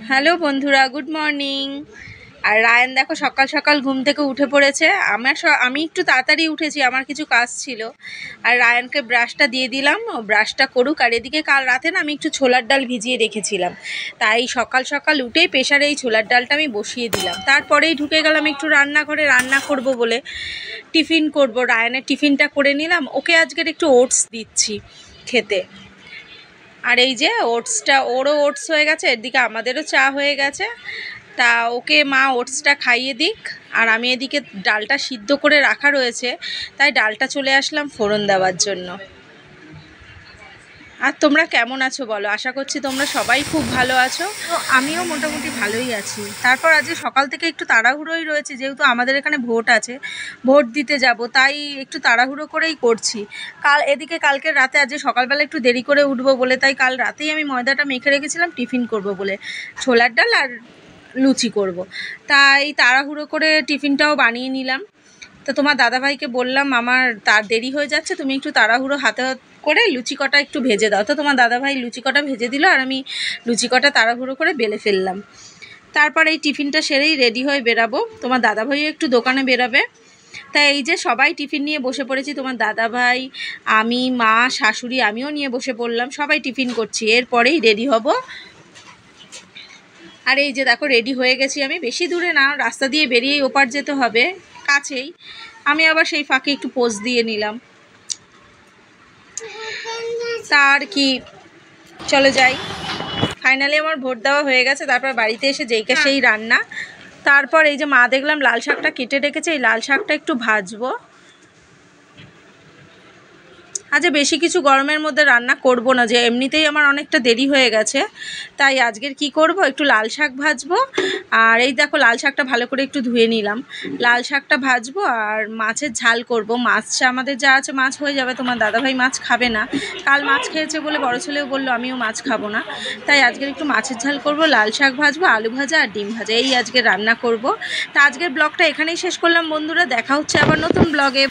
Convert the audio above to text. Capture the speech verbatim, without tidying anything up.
Hello বন্ধুরা, good morning. আর Ryan দেখো সকাল সকাল ঘুম থেকে উঠে পড়েছে। আমার আমি একটু তাড়াতাড়ি উঠেছি, আমার কিছু কাজ ছিল। আর রায়ানকে ব্রাশটা দিয়ে দিলাম, ও ব্রাশটা করুক। আর এদিকে কাল রাতে না আমি একটু ছোলার ডাল ভিজিয়ে রেখেছিলাম, তাই সকাল সকাল উঠেই প্রেশারে এই ছোলার ডালটা আমি বসিয়ে দিলাম। তারপরেই ঢুকে গেলাম একটু রান্নাঘরে, রান্না করব বলে টিফিন করব। রায়ানের টিফিনটা করে নিলাম, ওকে আজকের একটু ওটস দিচ্ছি খেতে। আর এই যে ওটসটা, ওরও ওটস হয়ে গেছে, এদিকে আমাদেরও চা হয়ে গেছে। তা ওকে মা ওটসটা খাইয়ে দিক, আর আমি এদিকে ডালটা সিদ্ধ করে রাখা রয়েছে, তাই ডালটা চলে আসলাম ফোড়ন দেওয়ার জন্য। আর তোমরা কেমন আছো বলো? আশা করছি তোমরা সবাই খুব ভালো আছো। তো আমিও মোটামুটি ভালোই আছি। তারপর আজকে সকাল থেকে একটু তাড়াহুড়োই রয়েছে, যেহেতু আমাদের এখানে ভোট আছে, ভোট দিতে যাব, তাই একটু তাড়াহুড়ো করেই করছি। কাল এদিকে কালকে রাতে আজকে সকালবেলা একটু দেরি করে উঠবো বলে, তাই কাল রাতেই আমি ময়দাটা মেখে রেখেছিলাম টিফিন করব বলে, ছোলার ডাল আর লুচি করব। তাই তাড়াহুড়ো করে টিফিনটাও বানিয়ে নিলাম। তো তোমার দাদাভাইকে বললাম আমার তার দেরি হয়ে যাচ্ছে, তুমি একটু তাড়াহুড়ো হাতে করে লুচি কটা একটু ভেজে দাও। তো তোমার দাদাভাই লুচি কটা ভেজে দিল, আর আমি লুচি কটা তাড়াহুড়ো করে বেলে ফেললাম। তারপর এই টিফিনটা সেরেই রেডি হয়ে বেরাবো। তোমার দাদাভাইও একটু দোকানে বেরাবে, তাই এই যে সবাই টিফিন নিয়ে বসে পড়েছি। তোমার দাদাভাই, আমি, মা, শাশুড়ি, আমিও নিয়ে বসে পড়লাম, সবাই টিফিন করছি। এরপরেই রেডি হব। আর এই যে দেখো রেডি হয়ে গেছি আমি, বেশি দূরে না, রাস্তা দিয়ে বেরিয়েই ওপার যেতে হবে, কাছেই। আমি আবার সেই ফাঁকে একটু পোজ দিয়ে নিলাম। তার কি, চলে যাই। ফাইনালি আমার ভোট দেওয়া হয়ে গেছে। তারপর বাড়িতে এসে যেইকা সেই রান্না। তারপর এই যে মা দেখলাম লাল শাকটা কেটে রেখেছে, এই লাল শাকটা একটু ভাজবো। আজ বেশি কিছু গরমের মধ্যে রান্না করব না, যে এমনিতেই আমার অনেকটা দেরি হয়ে গেছে। তাই আজকের কি করব, একটু লাল শাক ভাজবো। আর এই দেখো লাল শাকটা ভালো করে একটু ধুয়ে নিলাম, লাল শাকটা ভাজবো। আর মাছের ঝাল করব। মাছটা আমাদের যা আছে মাছ হয়ে যাবে, তোমার দাদাভাই মাছ খাবে না, কাল মাছ খেয়েছে বলে বড় ছেলেও বললো আমিও মাছ খাবো না। তাই আজকের একটু মাছের ঝাল করব, লাল শাক ভাজবো, আলু ভাজা আর ডিম ভাজা, এই আজকে রান্না করব। তা আজকের ব্লগটা এখানেই শেষ করলাম বন্ধুরা, দেখা হচ্ছে আবার নতুন ব্লগে।